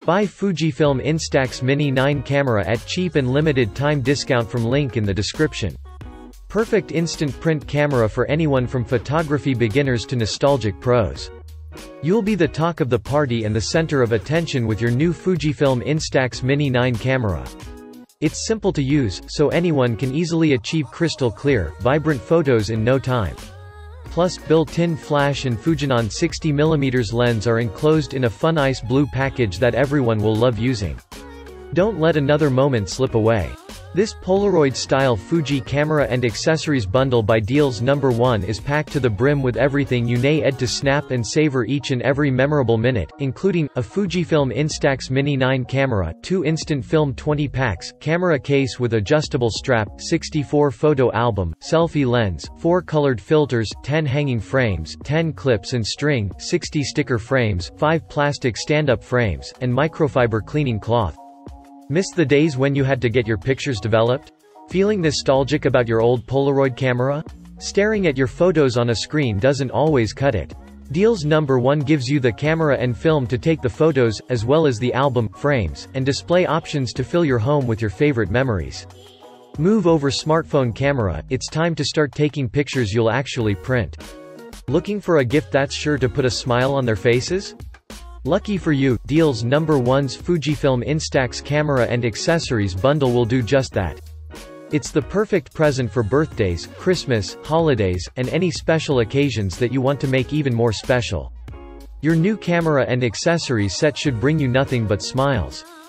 Buy Fujifilm Instax Mini 9 camera at cheap and limited time discount from link in the description. Perfect instant print camera for anyone from photography beginners to nostalgic pros. You'll be the talk of the party and the center of attention with your new Fujifilm Instax Mini 9 camera. It's simple to use, so anyone can easily achieve crystal clear, vibrant photos in no time. Plus, built-in flash and Fujinon 60mm lens are enclosed in a fun ice blue package that everyone will love using. Don't let another moment slip away. This Polaroid-style Fuji camera and accessories bundle by Deals No. 1 is packed to the brim with everything you need to snap and savor each and every memorable minute, including a Fujifilm Instax Mini 9 camera, 2 instant film 20 packs, camera case with adjustable strap, 64 photo album, selfie lens, 4 colored filters, 10 hanging frames, 10 clips and string, 60 sticker frames, 5 plastic stand-up frames, and microfiber cleaning cloth. Miss the days when you had to get your pictures developed? Feeling nostalgic about your old Polaroid camera? Staring at your photos on a screen doesn't always cut it. Deals No. 1 gives you the camera and film to take the photos, as well as the album, frames, and display options to fill your home with your favorite memories. Move over smartphone camera, it's time to start taking pictures you'll actually print. Looking for a gift that's sure to put a smile on their faces? Lucky for you, Deals No. 1's Fujifilm Instax camera and accessories bundle will do just that. It's the perfect present for birthdays, Christmas, holidays, and any special occasions that you want to make even more special. Your new camera and accessories set should bring you nothing but smiles.